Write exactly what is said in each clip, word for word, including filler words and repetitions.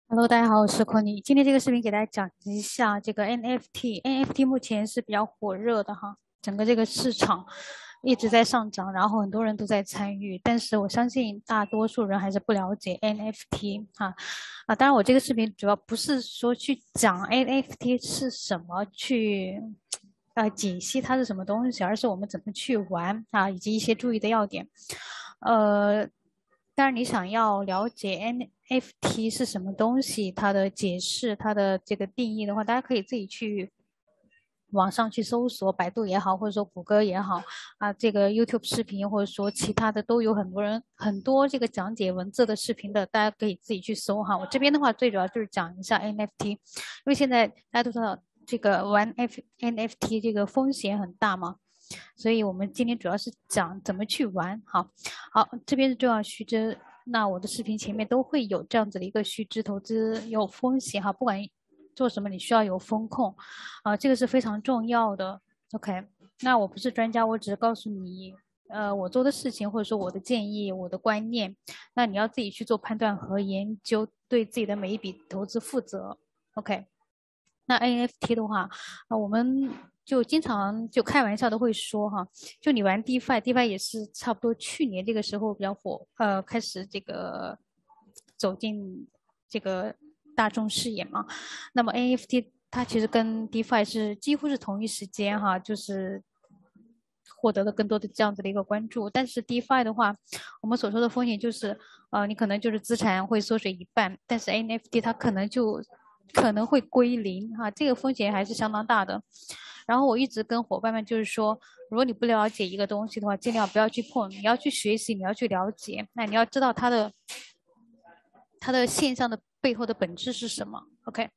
Hello，大家好，我是 Conny。今天这个视频给大家讲一下这个 N F T。N F T 目前是比较火热的哈，整个这个市场一直在上涨，然后很多人都在参与，但是我相信大多数人还是不了解 N F T 哈啊。当然，我这个视频主要不是说去讲 N F T 是什么，去呃解析它是什么东西，而是我们怎么去玩啊，以及一些注意的要点。呃，当然，你想要了解 N F T 是什么东西，它的解释、它的这个定义的话，大家可以自己去网上去搜索，百度也好，或者说谷歌也好，啊，这个 YouTube 视频，或者说其他的，都有很多人很多这个讲解文字的视频的，大家可以自己去搜哈。我这边的话，最主要就是讲一下 N F T，因为现在大家都知道这个玩 F N F T 这个风险很大嘛。所以我们今天主要是讲怎么去玩。好，好，这边是重要须知。那我的视频前面都会有这样子的一个须知，投资有风险哈，不管做什么，你需要有风控啊，这个是非常重要的。OK，那我不是专家，我只是告诉你，呃，我做的事情或者说我的建议、我的观念，那你要自己去做判断和研究，对自己的每一笔投资负责。OK。那 N F T 的话，啊，我们就经常就开玩笑的会说哈，就你玩 DeFi，DeFi 也是差不多去年这个时候比较火，呃，开始这个走进这个大众视野嘛。那么 N F T 它其实跟 DeFi 是几乎是同一时间哈，就是获得了更多的这样子的一个关注。但是 DeFi 的话，我们所说的风险就是，呃，你可能就是资产会缩水一半，但是 N F T 它可能就可能会归零哈，这个风险还是相当大的。然后我一直跟伙伴们就是说，如果你不了解一个东西的话，尽量不要去碰，你要去学习，你要去了解，那你要知道它的它的现象的背后的本质是什么。OK。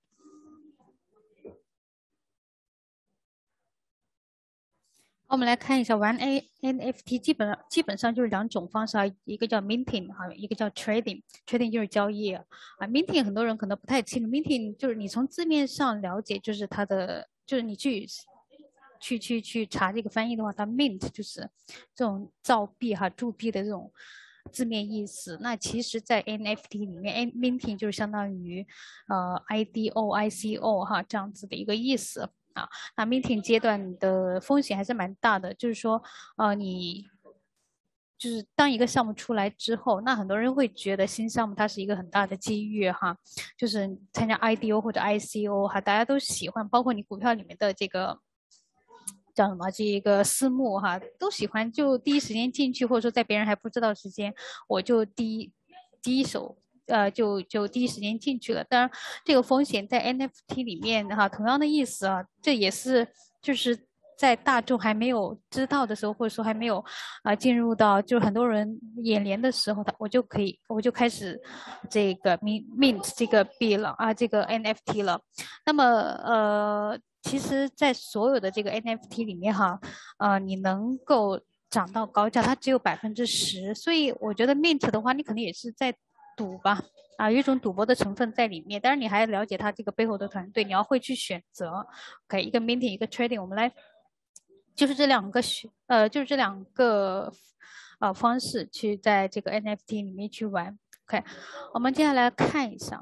我们来看一下玩 A N F T，基本上基本上就是两种方式啊，一个叫 minting 哈，一个叫 trading。trading 就是交易啊，minting 很多人可能不太清楚，minting 就是你从字面上了解，就是它的，就是你去去去去查这个翻译的话，它 mint 就是这种造币哈、铸币的这种字面意思。那其实，在 N F T 里面，N minting 就是相当于呃 I D O、I C O 哈这样子的一个意思。啊，那 minting 阶段的风险还是蛮大的，就是说，呃，你就是当一个项目出来之后，那很多人会觉得新项目它是一个很大的机遇哈，就是参加 I D O 或者 I C O 哈，大家都喜欢，包括你股票里面的这个叫什么这一个私募哈，都喜欢就第一时间进去，或者说在别人还不知道时间，我就第一第一手。呃，就就第一时间进去了。当然，这个风险在 N F T 里面哈，同样的意思啊，这也是就是在大众还没有知道的时候，或者说还没有啊、呃进入到就是很多人眼帘的时候，他我就可以我就开始这个 mint mint 这个币了啊，这个 N F T 了。那么呃，其实，在所有的这个 N F T 里面哈，呃，你能够涨到高价，它只有百分之十，所以我觉得 mint 的话，你可能也是在赌吧。啊，有一种赌博的成分在里面，当然你还要了解它这个背后的团队，你要会去选择。OK，一个 minting，一个 trading，我们来就是这两个选，呃，就是这两个呃方式去在这个 N F T 里面去玩。OK，我们接下来看一下，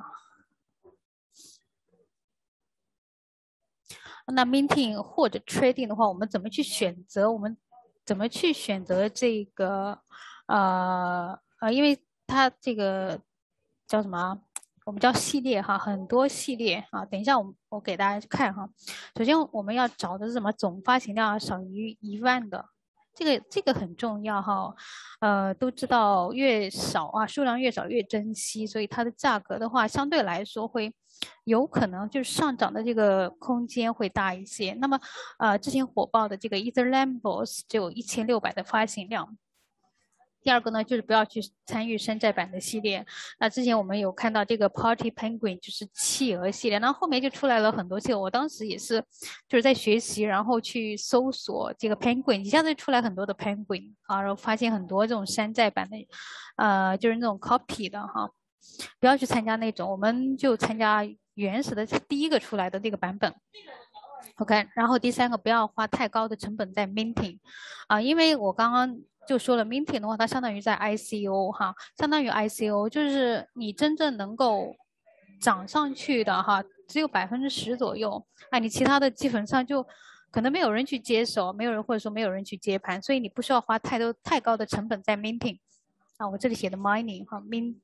那 minting 或者 trading 的话，我们怎么去选择？我们怎么去选择这个？呃呃，因为它这个叫什么啊？我们叫系列哈，很多系列啊。等一下我我给大家看哈。首先我们要找的是什么？总发行量少于一万的，这个这个很重要哈。呃，都知道越少啊，数量越少越珍惜，所以它的价格的话，相对来说会有可能就是上涨的这个空间会大一些。那么，呃，之前火爆的这个 Ether Lambos 只有一千六百的发行量。第二个呢，就是不要去参与山寨版的系列。那之前我们有看到这个 Party Penguin，就是企鹅系列，然后后面就出来了很多系列。我当时也是就是在学习，然后去搜索这个 Penguin，一下子出来很多的 Penguin 啊，然后发现很多这种山寨版的，呃，就是那种 copy 的哈。不要去参加那种，我们就参加原始的第一个出来的这个版本。OK，然后第三个不要花太高的成本在 minting，啊，因为我刚刚就说了，minting 的话，它相当于在 I C O 哈，相当于 I C O，就是你真正能够涨上去的哈，只有百分之十左右，啊，你其他的基本上就可能没有人去接手，没有人或者说没有人去接盘，所以你不需要花太多太高的成本在 minting 啊，我这里写的 mining 哈，min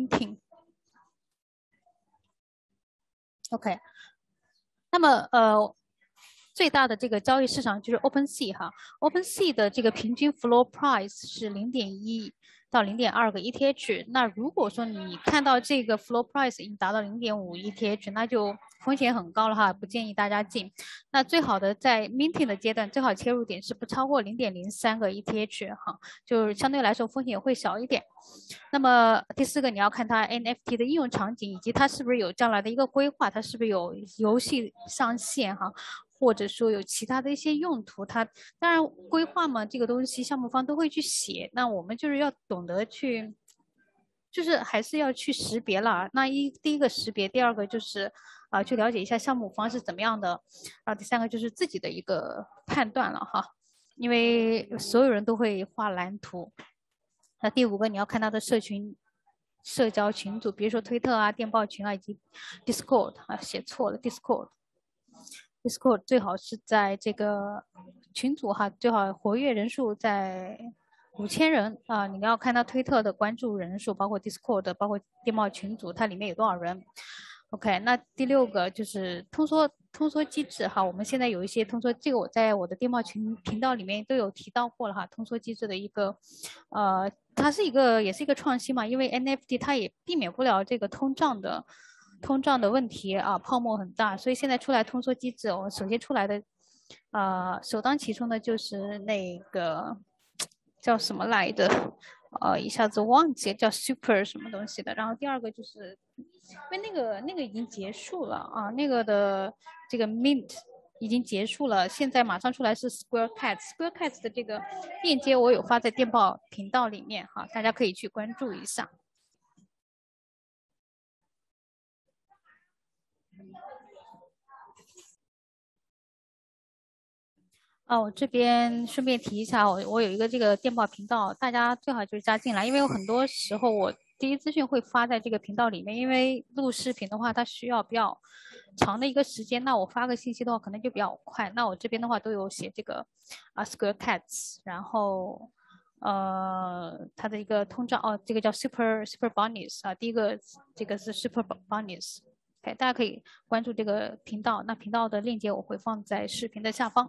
minting。OK，那么呃，最大的这个交易市场就是 OpenSea 哈，OpenSea 的这个平均 floor price 是零点一到零点二个 E T H。那如果说你看到这个 floor price 已经达到零点五 E T H，那就风险很高了哈，不建议大家进。那最好的在 minting 的阶段，最好切入点是不超过零点零三个 E T H 哈，就是相对来说风险会小一点。那么第四个，你要看它 N F T 的应用场景，以及它是不是有将来的一个规划，它是不是有游戏上线哈，或者说有其他的一些用途。它当然规划嘛，这个东西项目方都会去写，那我们就是要懂得去，就是还是要去识别了。那一第一个识别，第二个就是啊、呃，去了解一下项目方是怎么样的，啊，第三个就是自己的一个判断了哈，因为所有人都会画蓝图。那第五个，你要看他的社群、社交群组，比如说推特啊、电报群啊，以及 Discord 啊，写错了，Discord。Discord 最好是在这个群组哈，最好活跃人数在五千人啊。你要看他推特的关注人数，包括 Discord，包括电报群组，它里面有多少人。OK，那第六个就是通缩通缩机制哈，我们现在有一些通缩，这个我在我的电报群频道里面都有提到过了哈，通缩机制的一个，呃，它是一个也是一个创新嘛，因为 N F T 它也避免不了这个通胀的通胀的问题啊，泡沫很大，所以现在出来通缩机制，我首先出来的，呃，首当其冲的就是那个叫什么来着？呃，一下子忘记了叫 Super 什么东西的。然后第二个就是，因为那个那个已经结束了啊，那个的这个 Mint 已经结束了，现在马上出来是 Square Cats，Square Cats 的这个链接我有发在电报频道里面哈，大家可以去关注一下。啊，我这边顺便提一下，我我有一个这个电报频道，大家最好就是加进来，因为有很多时候我第一资讯会发在这个频道里面，因为录视频的话，它需要比较长的一个时间，那我发个信息的话，可能就比较快。那我这边的话都有写这个啊 Square Cats，然后呃它的一个通胀哦，这个叫 Super Super Bonus 啊，第一个这个是 Super Bonus。OK，大家可以关注这个频道，那频道的链接我会放在视频的下方。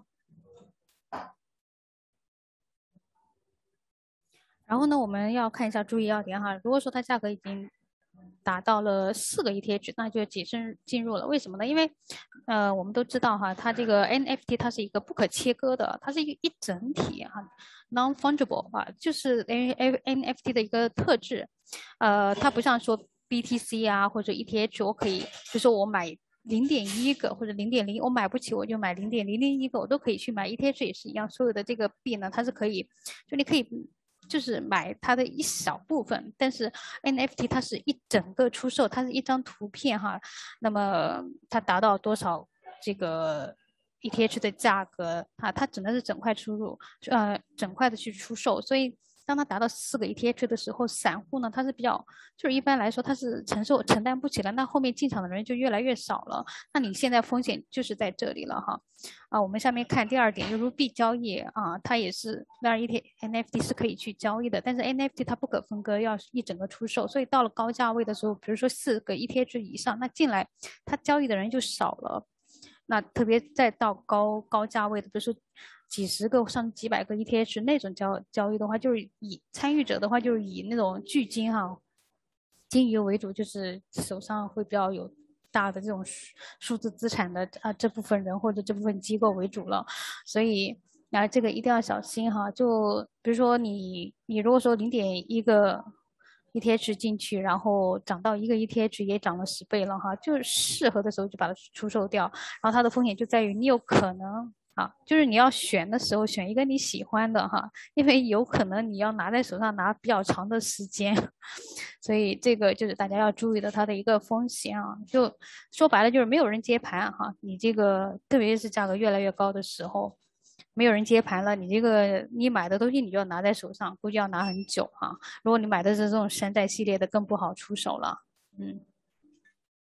然后呢，我们要看一下注意要点哈。如果说它价格已经达到了四个 E T H，那就谨慎进入了。为什么呢？因为，呃，我们都知道哈，它这个 N F T 它是一个不可切割的，它是一一整体哈，non-fungible 啊，就是 N F N F T 的一个特质。呃，它不像说 B T C 啊或者 E T H，我可以就说我买零点一个或者零点零，我买不起我就买零点零零一个，我都可以去买。E T H 也是一样，所有的这个币呢，它是可以，就你可以。就是买它的一小部分，但是 N F T 它是一整个出售，它是一张图片哈，那么它达到多少这个 E T H 的价格啊，它只能是整块出入，呃，整块的去出售，所以当它达到四个 E T H 的时候，散户呢它是比较，就是一般来说它是承受承担不起了，那后面进场的人就越来越少了，那你现在风险就是在这里了哈。啊，我们下面看第二点，就是币交易啊，它也是，当然 E T N F T 是可以去交易的，但是 N F T 它不可分割，要一整个出售，所以到了高价位的时候，比如说四个 E T H 以上，那进来它交易的人就少了。那特别再到高高价位的，比如说几十个上几百个 E T H 那种交交易的话，就是以参与者的话，就是以那种巨金哈金鱼为主，就是手上会比较有大的这种数数字资产的啊这部分人或者这部分机构为主了，所以啊这个一定要小心哈。就比如说你你如果说零点一个 E T H 进去，然后涨到一个 E T H 也涨了十倍了哈，就是适合的时候就把它出售掉，然后它的风险就在于你有可能。啊，就是你要选的时候选一个你喜欢的哈，因为有可能你要拿在手上拿比较长的时间，所以这个就是大家要注意的它的一个风险啊。就说白了就是没有人接盘哈，你这个特别是价格越来越高的时候，没有人接盘了，你这个你买的东西你就要拿在手上，估计要拿很久哈。如果你买的是这种山寨系列的，更不好出手了。嗯。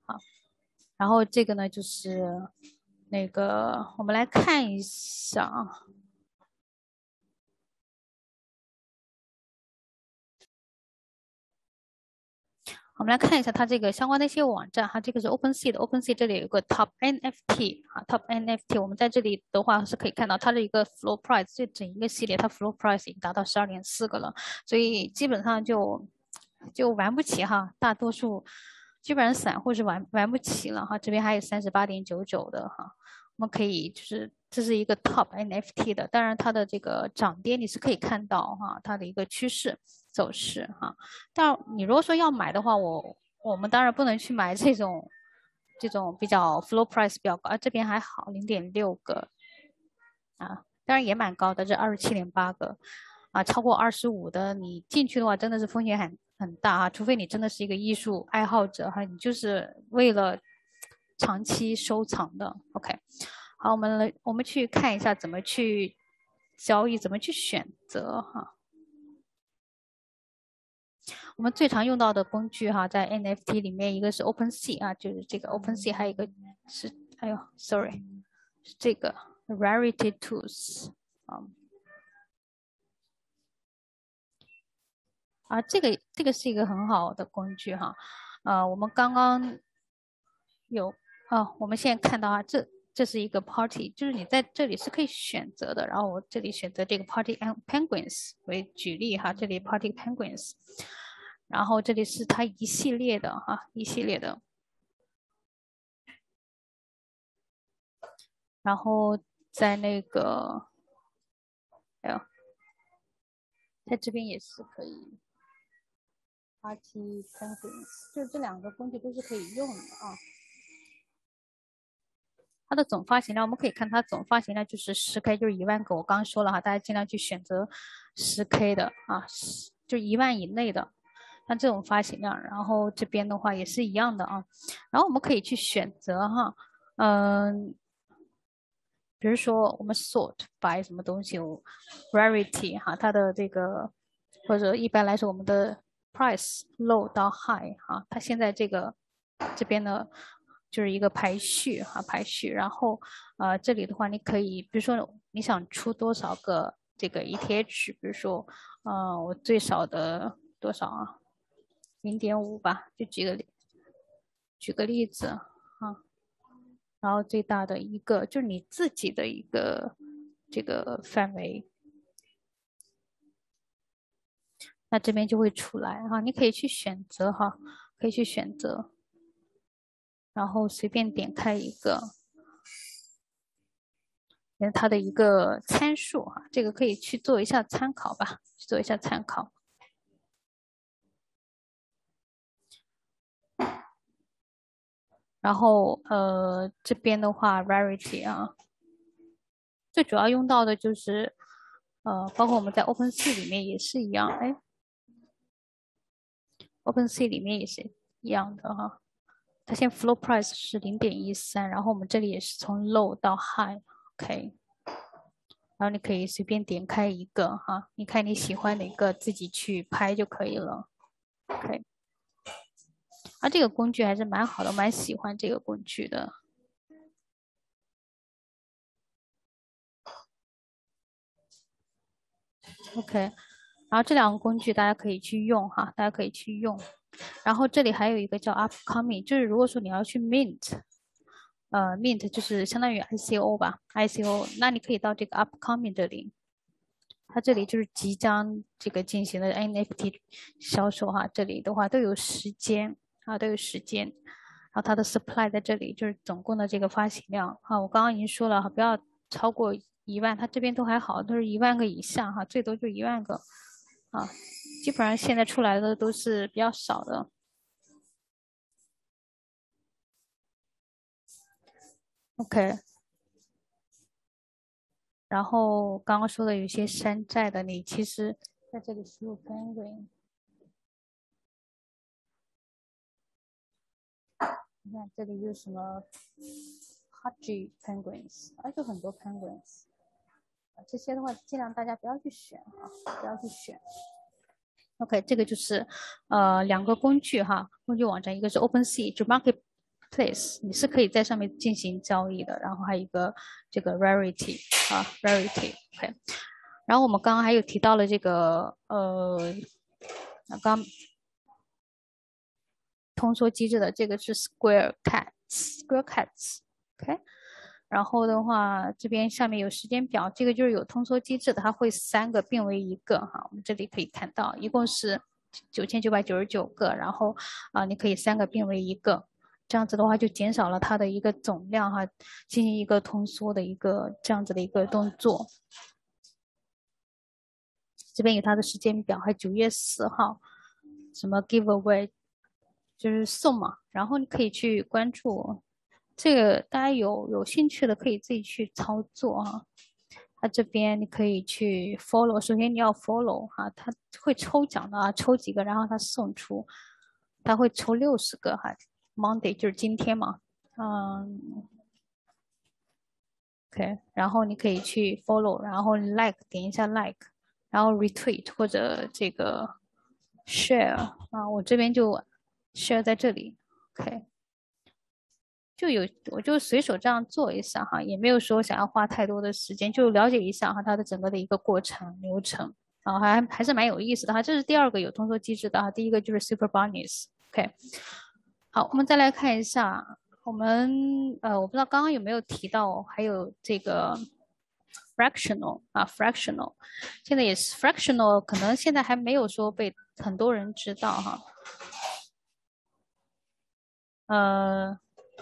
好，然后这个呢就是那个，我们来看一下啊。我们来看一下它这个相关的一些网站哈，这个是 OpenSea 的 ，OpenSea 这里有个 Top N F T 啊，Top N F T，我们在这里的话是可以看到它的一个 Floor Price，这整一个系列它 Floor Price 已经达到十二点四个了，所以基本上就就玩不起哈，大多数基本上散户是玩玩不起了哈，这边还有三十八点九九的哈，我们可以就是这是一个 Top N F T 的，当然它的这个涨跌你是可以看到哈，它的一个趋势走势哈。但你如果说要买的话，我我们当然不能去买这种这种比较 flow price 比较高，啊，这边还好，零点六个啊，当然也蛮高的，这二十七点八个啊，超过二十五的，你进去的话真的是风险很很大啊，除非你真的是一个艺术爱好者哈，你就是为了长期收藏的。OK，好，我们来我们去看一下怎么去交易，怎么去选择哈。我们最常用到的工具哈，在 N F T 里面，一个是 OpenSea 啊，就是这个 OpenSea，还有一个是，哎呦，sorry，是这个 Rarity Tools 啊，啊，这个这个是一个很好的工具哈，呃，我们刚刚有啊，我们现在看到啊，这这是一个 Party，就是你在这里是可以选择的，然后我这里选择这个 Party Penguins 为举例哈，这里 Party Penguins。然后这里是它一系列的哈，一系列的。然后在那个，哎呦，在这边也是可以 Party Penguins，就这两个工具都是可以用的啊。它的总发行量，我们可以看它总发行量就是十 K，就是一万个。我刚刚说了哈，大家尽量去选择十 K 的啊，就一万以内的。像这种发行量，然后这边的话也是一样的啊。然后我们可以去选择哈，嗯，比如说我们 sort by 什么东西，rarity 哈，它的这个或者一般来说我们的 price low 到 high 哈，它现在这个这边呢就是一个排序哈，排序。然后呃这里的话你可以，比如说你想出多少个这个 E T H，比如说呃我最少的多少啊？零点五吧，就举个例，举个例子啊，然后最大的一个就是你自己的一个这个范围，那这边就会出来哈，你可以去选择哈，可以去选择，然后随便点开一个，它的一个参数哈，这个可以去做一下参考吧，去做一下参考。然后呃这边的话 rarity 啊，最主要用到的就是呃包括我们在 OpenSea 里面也是一样，哎 OpenSea 里面也是一样的哈。它现在 floor price 是零点一三，然后我们这里也是从 low 到 high，OK，然后你可以随便点开一个哈，你看你喜欢哪个自己去拍就可以了，OK。啊，这个工具还是蛮好的，我蛮喜欢这个工具的，OK。然后这两个工具大家可以去用哈，大家可以去用。然后这里还有一个叫 Upcoming，就是如果说你要去 Mint，呃，Mint 就是相当于 I C O 吧，I C O，那你可以到这个 Upcoming 这里，它这里就是即将这个进行的 N F T 销售哈，这里的话都有时间啊，都有时间。然后它的 supply 在这里，就是总共的这个发行量啊，我刚刚已经说了哈，不要超过一万，它这边都还好，都是一万个以下哈，最多就一万个啊，基本上现在出来的都是比较少的。OK，然后刚刚说的有些山寨的，你其实在这里输入 penguin，你看这里有什么 Haji penguins，啊，就很多 penguins，这些的话尽量大家不要去选啊，不要去选。OK，这个就是呃两个工具哈，工具网站，一个是 OpenSea，就 Market marketplace，你是可以在上面进行交易的。然后还有一个这个 rarity 啊 rarity，OK。然后我们刚刚还有提到了这个呃，刚通缩机制的这个是 Square Cats，Square Cats，OK。然后的话，这边下面有时间表，这个就是有通缩机制的，它会三个并为一个哈。我们这里可以看到，一共是九千九百九十九个，然后啊，你可以三个并为一个，这样子的话就减少了它的一个总量哈，进行一个通缩的一个这样子的一个动作。这边有它的时间表，还九月四号，什么 giveaway 就是送嘛，然后你可以去关注这个，大家有有兴趣的可以自己去操作啊。它这边你可以去 follow，首先你要 follow 哈，它会抽奖的啊，抽几个，然后它送出，它会抽六十个哈，Monday 就是今天嘛，嗯，OK，然后你可以去 follow，然后 like 点一下 like，然后 retweet 或者这个 share 啊，我这边就 share 在这里，OK。就有我就随手这样做一下哈，也没有说想要花太多的时间，就了解一下哈它的整个的一个过程流程啊，还还是蛮有意思的哈。这是第二个有通缩机制的哈，第一个就是 Super Bonus，OK。好，我们再来看一下，我们呃，我不知道刚刚有没有提到，还有这个 fractional 啊，fractional，现在也是 fractional，可能现在还没有说被很多人知道哈，呃。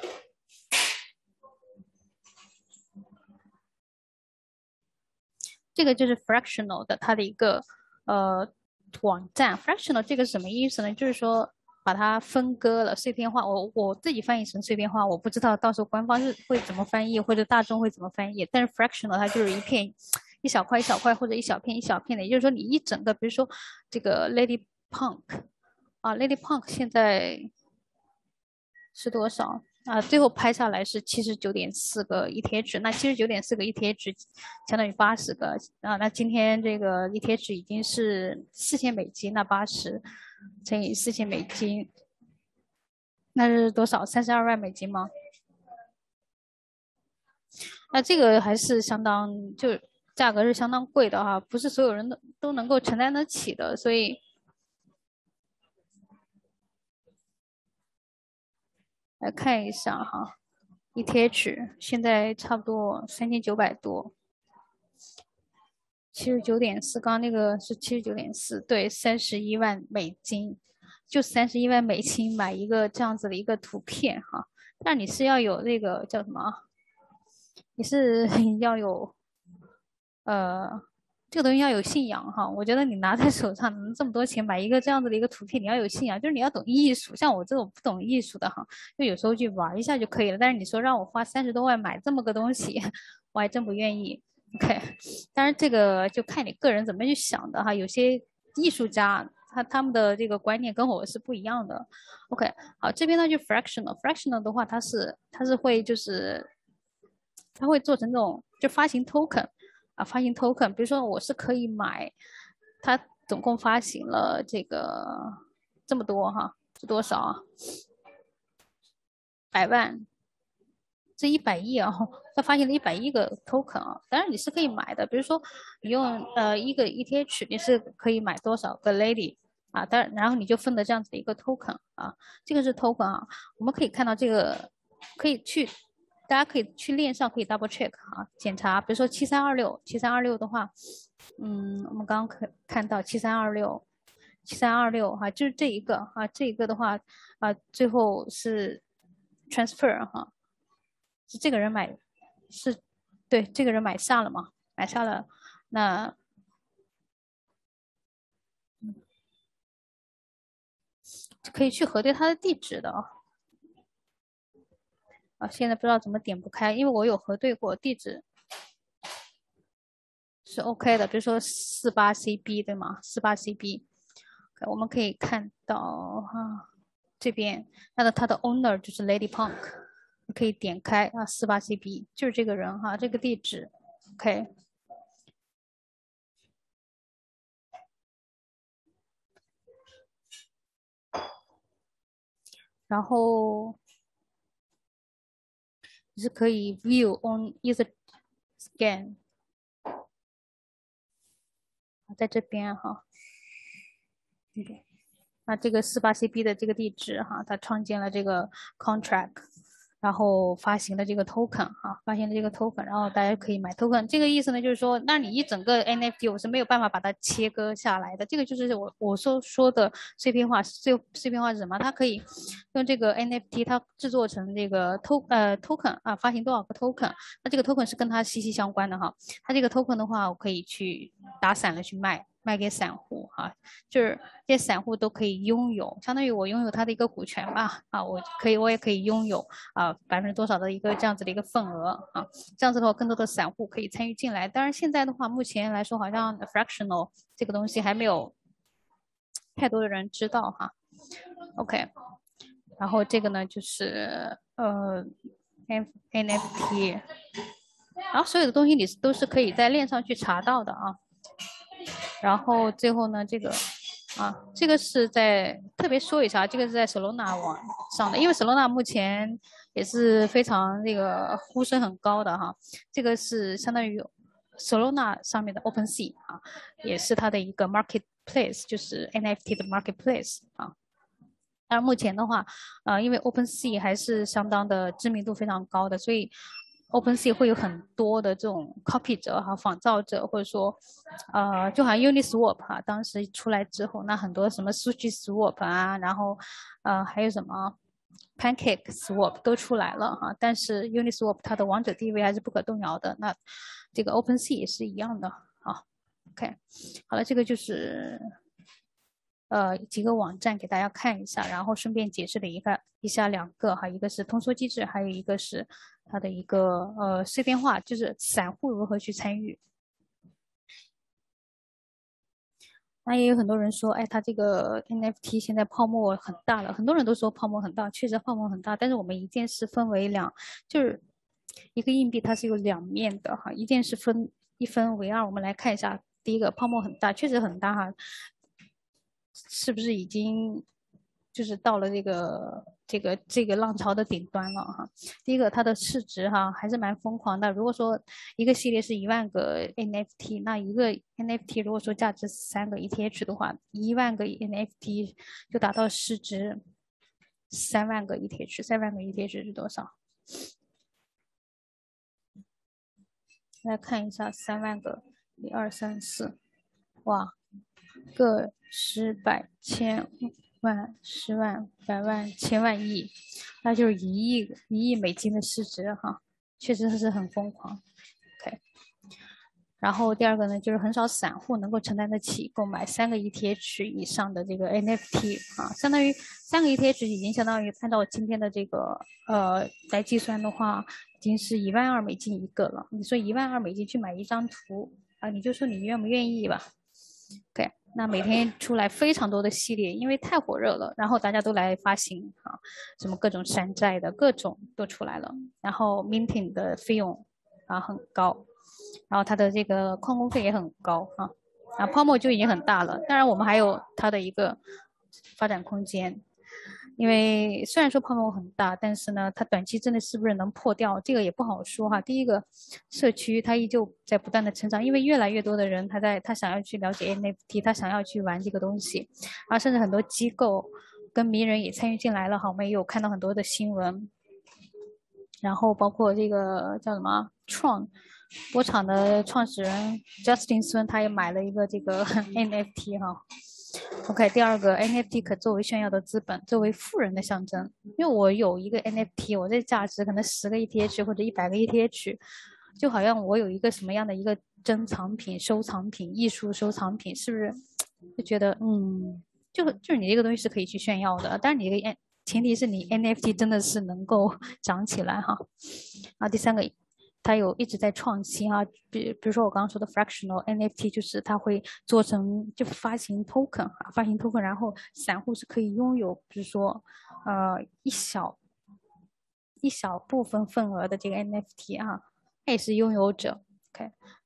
这个就是 fractional 的它的一个呃网站。fractional 这个是什么意思呢？就是说把它分割了，碎片化。我我自己翻译成碎片化，我不知道到时候官方是会怎么翻译，或者大众会怎么翻译。但是 fractional 它就是一片一小块一小块，或者一小片一小片的，也就是说你一整个，比如说这个 Lady Punk 啊，Lady Punk 现在是多少？啊，最后拍下来是七十九点四个 E T H，那七十九点四个 E T H 相当于八十个啊。那今天这个 E T H 已经是四千美金，那八十乘以四千美金，那是多少？三十二万美金吗？那这个还是相当，就价格是相当贵的哈，不是所有人都都能够承担得起的，所以来看一下哈，E T H 现在差不多三千九百多。七十九点四，刚刚那个是七十九点四，对，三十一万美金，就三十一万美金买一个这样子的一个图片哈。但你是要有那个叫什么？你是要有呃，这个东西要有信仰哈。我觉得你拿在手上能这么多钱买一个这样子的一个图片，你要有信仰，就是你要懂艺术。像我这种不懂艺术的哈，就有时候去玩一下就可以了。但是你说让我花三十多万买这么个东西，我还真不愿意。OK，当然这个就看你个人怎么去想的哈。有些艺术家他他们的这个观念跟我是不一样的。OK，好，这边呢就 fractional，fractional 的话，它是它是会就是它会做成这种就发行 token 啊，发行 token，比如说我是可以买，它总共发行了这个这么多哈，是多少啊？百万。这一百亿啊，它发行了一百亿个 token 啊，当然你是可以买的，比如说你用呃一个 E T H，你是可以买多少个 Lady 啊，当然然后你就分的这样子的一个 token 啊，这个是 token 啊，我们可以看到这个可以去，大家可以去链上可以 double check 啊，检查，比如说七三二六，七三二六的话，嗯，我们刚刚可看到七三二六。七三二六哈，就是这一个啊，这一个的话啊，最后是 transfer 哈，是这个人买，是对这个人买下了嘛？买下了，那可以去核对他的地址的啊。啊，现在不知道怎么点不开，因为我有核对过地址是 OK 的，比如说四八 C B 对吗？四八 C B，我们可以看到哈，这边那个它的 owner 就是 Lady Punk，可以点开啊，四八 C B 就是这个人哈，这个地址 OK。然后是可以 view on Etherscan，在这边哈。Okay. 那这个四八 C B 的这个地址哈，它创建了这个 contract， 然后发行了这个 token 哈，发行了这个 token， 然后大家可以买 token。这个意思呢，就是说，那你一整个 N F T 我是没有办法把它切割下来的。这个就是我我所说的碎片化。碎碎片化是什么？它可以用这个 N F T 它制作成这个 to 呃 token 啊，发行多少个 token， 那这个 token 是跟它息息相关的哈。它这个 token 的话，我可以去打散了去卖。卖给散户哈，就是这些散户都可以拥有，相当于我拥有它的一个股权吧啊，我可以我也可以拥有啊百分之多少的一个这样子的一个份额啊，这样子的话更多的散户可以参与进来。当然现在的话，目前来说好像 fractional 这个东西还没有太多的人知道哈。OK， 然后这个呢就是呃 N F T， 然后所有的东西你都是可以在链上去查到的啊。然后最后呢，这个啊，这个是在特别说一下，这个是在 Solana 网上的，因为 Solana 目前也是非常那个呼声很高的哈。这个是相当于 Solana 上面的 OpenSea 啊，也是它的一个 marketplace， 就是 N F T 的 marketplace 啊。但是目前的话，呃，因为 OpenSea 还是相当的知名度非常高的，所以 OpenSea 会有很多的这种 copy 者哈，仿造者，或者说，呃，就好像 Uniswap 哈，当时出来之后，那很多什么 SushiSwap 啊，然后，呃，还有什么 PancakeSwap 都出来了哈，但是 Uniswap 它的王者地位还是不可动摇的。那这个 OpenSea 也是一样的啊。OK， 好了，这个就是。呃，几个网站给大家看一下，然后顺便解释了一个一下两个哈，一个是通缩机制，还有一个是它的一个呃碎片化，就是散户如何去参与。那也有很多人说，哎，它这个 N F T 现在泡沫很大了，很多人都说泡沫很大，确实泡沫很大，但是我们一件事分为两，就是一个硬币它是有两面的哈，一件事分一分为二，我们来看一下，第一个泡沫很大，确实很大哈。是不是已经就是到了这个这个这个浪潮的顶端了哈？第一个，它的市值哈还是蛮疯狂的。如果说一个系列是一万个 N F T， 那一个 N F T 如果说价值三个 E T H 的话，一万个 N F T 就达到市值三万个 E T H， 三万个 E T H 是多少？来看一下三万个，一二三四，哇！个十百千万十万百万千万亿，那就是一亿一亿美金的市值哈，确实是很疯狂。OK， 然后第二个呢，就是很少散户能够承担得起购买三个 E T H 以上的这个 N F T 啊，相当于三个 E T H 已经相当于按照今天的这个呃来计算的话，已经是一万二美金一个了。你说一万二美金去买一张图啊，你就说你愿不愿意吧 ？OK。那每天出来非常多的系列，因为太火热了，然后大家都来发行啊，什么各种山寨的各种都出来了，然后 minting 的费用啊很高，然后它的这个矿工费也很高啊，然后泡沫就已经很大了，当然我们还有它的一个发展空间。因为虽然说泡沫很大，但是呢，它短期真的是不是能破掉，这个也不好说哈。第一个，社区它依旧在不断的成长，因为越来越多的人他在他想要去了解 N F T， 他想要去玩这个东西，然后甚至很多机构跟名人也参与进来了哈。我们也有看到很多的新闻，然后包括这个叫什么创波场的创始人 Justin 孙，他也买了一个这个 N F T 哈。OK， 第二个 N F T 可作为炫耀的资本，作为富人的象征。因为我有一个 N F T， 我这价值可能十个 E T H 或者一百个 E T H， 就好像我有一个什么样的一个珍藏品、收藏品、艺术收藏品，是不是？就觉得嗯，就就是你这个东西是可以去炫耀的，但是你这个 N 前提是你 N F T 真的是能够涨起来哈。然后第三个。它有一直在创新啊，比比如说我刚刚说的 fractional N F T， 就是它会做成就发行 token 啊，发行 token， 然后散户是可以拥有，比如说呃一小一小部分份额的这个 N F T 啊，它也是拥有者。OK，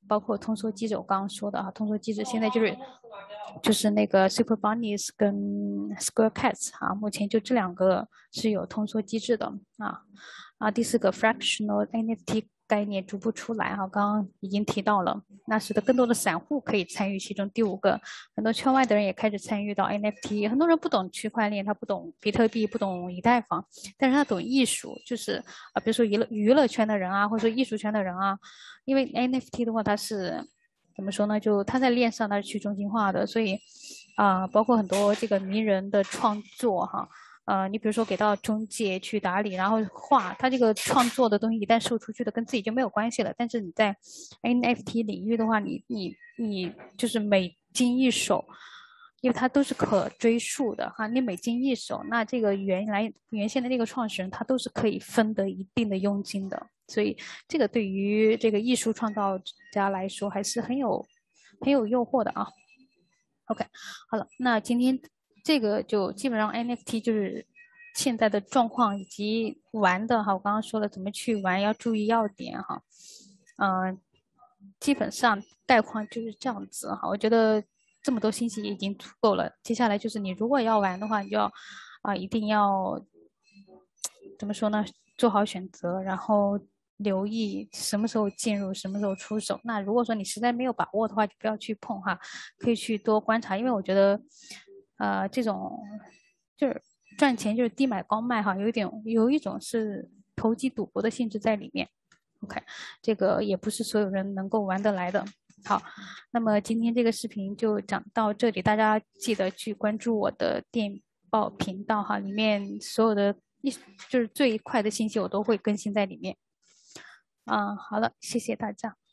包括通缩机制，我刚刚说的啊，通缩机制现在就是就是那个 Super Bunnies 跟 Square Cats 啊，目前就这两个是有通缩机制的啊啊。第四个 fractional N F T 概念逐步出来哈、啊，刚刚已经提到了，那使得更多的散户可以参与其中。第五个，很多圈外的人也开始参与到 N F T， 很多人不懂区块链，他不懂比特币，不懂以太坊，但是他懂艺术，就是啊，比如说娱乐娱乐圈的人啊，或者说艺术圈的人啊，因为 N F T 的话，它是怎么说呢？就它在链上它是去中心化的，所以啊、呃包括很多这个名人的创作哈。呃，你比如说给到中介去打理，然后画，他这个创作的东西一旦售出去的，跟自己就没有关系了。但是你在 N F T 领域的话，你你你就是每经一手，因为它都是可追溯的哈，你每经一手，那这个原来原先的那个创始人他都是可以分得一定的佣金的。所以这个对于这个艺术创造家来说还是很有很有诱惑的啊。OK，好了，那今天这个就基本上 N F T 就是现在的状况以及玩的哈，我刚刚说了怎么去玩，要注意要点哈。嗯、呃，基本上概况就是这样子哈。我觉得这么多信息已经足够了，接下来就是你如果要玩的话，你就要啊、呃一定要怎么说呢？做好选择，然后留意什么时候进入，什么时候出手。那如果说你实在没有把握的话，就不要去碰哈，可以去多观察，因为我觉得，呃，这种就是赚钱就是低买高卖哈，有一点有一种是投机赌博的性质在里面。OK，这个也不是所有人能够玩得来的。好，那么今天这个视频就讲到这里，大家记得去关注我的电报频道哈，里面所有的一就是最快的信息我都会更新在里面。啊，好了，谢谢大家。